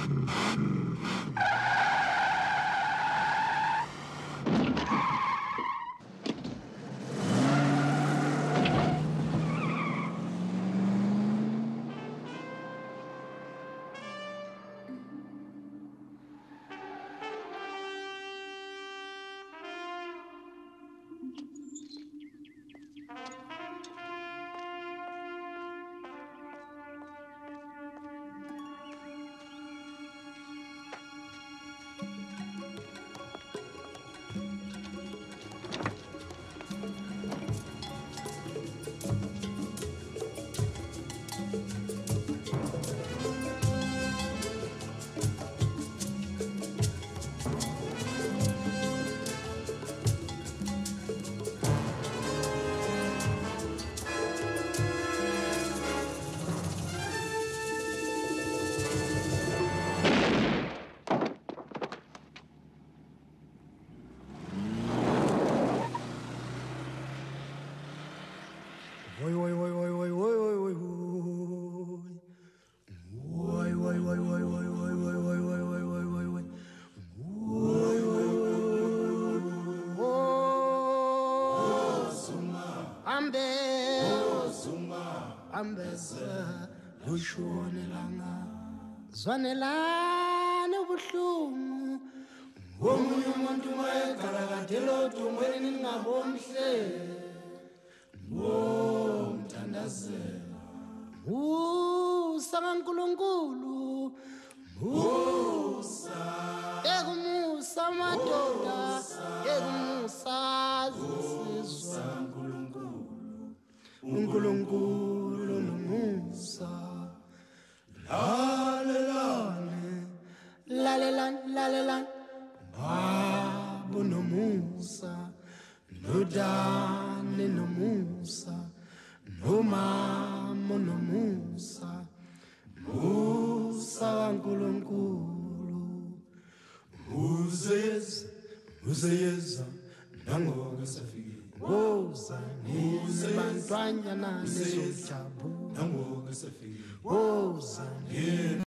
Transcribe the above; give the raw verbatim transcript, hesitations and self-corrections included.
Oi, oi, oi, oi, oi, oi, oi, oi, oi. Oi, oi, oi, oi, oi, oi, oi, oi, oi, oi, oi, oi, oi, oi. Oi, oi, oi, oi, oi. Ambe, ambeza, lushone langa. Zwanelane ubuhlungu. Omunye umuntu mayekhalakadelo thumweni ningabomhle. Oh, mthandazela Musa kaNkulunkulu Musa ekumusa madoda ekumusa zisizwa uNkulunkulu uNkulunkulu nomusa lalelane lalelane lalelane babo nomusa Nodane no Musa, no mamo no Musa, Musa Nkulunkulu. Uzeza, uzeza, nangoka safiki. Woza, nize bantwanya nani sojabu. Nangoka safiki. Woza, nize.